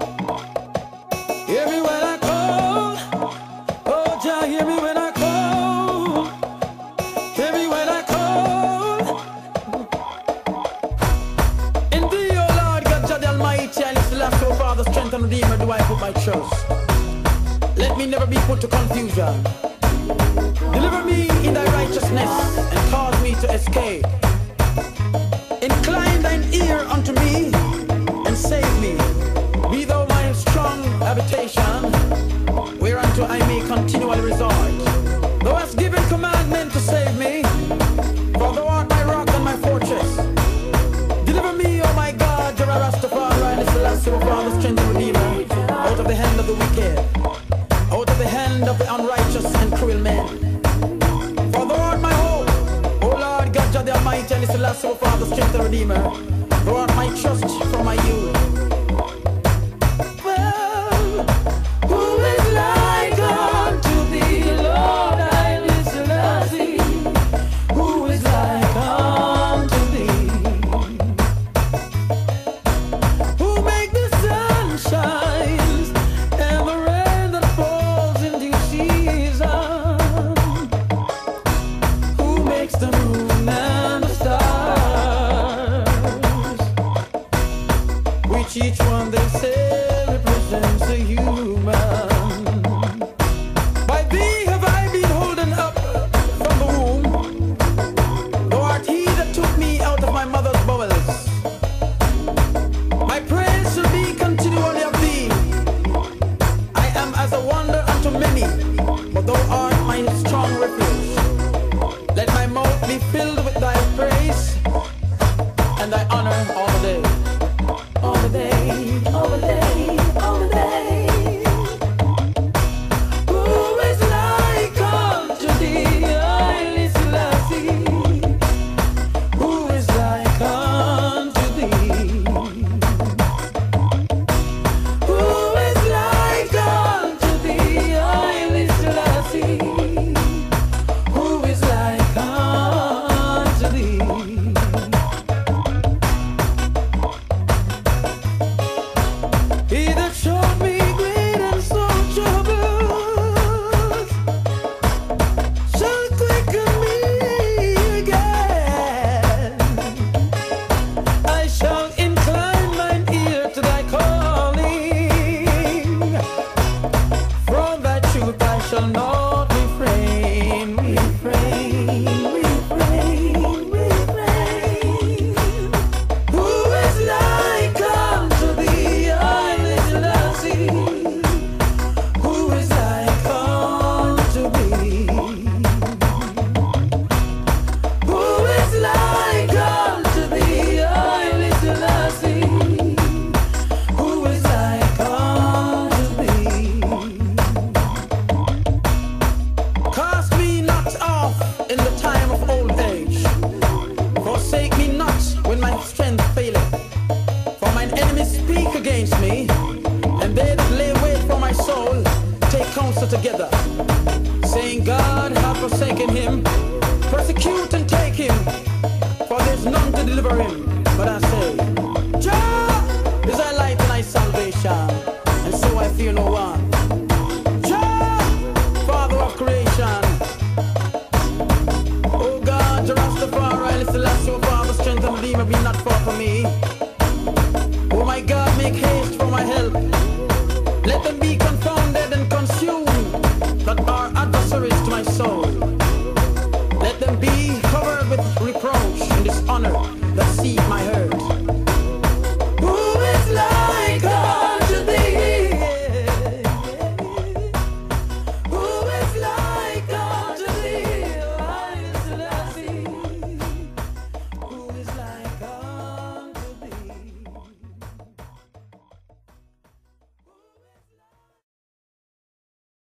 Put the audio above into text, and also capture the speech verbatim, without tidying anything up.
Hear me when I call. Oh, Jah, hear me when I call. Hear me when I call. In thee, O Lord, God, Jah the Almighty, I listen last, O Father, strength and redeemer, do I put my trust. Let me never be put to confusion. Deliver me in thy righteousness and cause me to escape. Incline thine ear unto me and save me. Be thou my strong habitation, whereunto I may continually resort. Thou hast given commandment to save me, for thou art my rock and my fortress. Deliver me, O my God, Jah Rastafari, and Selassie, O Father, strength and redeemer, out of the hand of the wicked, out of the hand of the unrighteous and cruel men. For thou art my hope, O Lord God, Jah the Almighty, and Selassie, O Father, strength and redeemer. Thou art my trust from my youth. Well, who is like unto thee, Lord, Haile Selassie? Who is like unto thee? Who make the sun shines and the rain that falls in due season? Who makes the moon and the stars, which each one they say represents a human? By thee have I been holden up from the womb. Thou art he that took me out of my mother's bowels. My praise shall be continually of thee. I am as a wonder unto many, but thou art my strong refuge. Let my mouth be filled with thy praise and thy honor all the day. All the day, all the day, all the day. Who is like unto thee, Haile Selassie? Who is like unto thee? Who is like unto thee, Haile Selassie? Who is like unto thee? He that showed me great and strong troubles shall quicken me again. I shall incline mine ear to thy calling. From thy truth I shall not refrain, refrain, refrain, refrain. Who is like unto thee, Haile Selassie? Who is like unto thee? Who is like unto thee, Haile Selassie? Who is like unto thee? Cast me not off in the time of old age. Forsake me not when my strength faileth. For mine enemies speak against me, and they that lay wait for my soul take counsel together, saying, God hath forsaken him. Persecute and take him, for there's none to deliver him. But I say, Jah is thy light and thy salvation.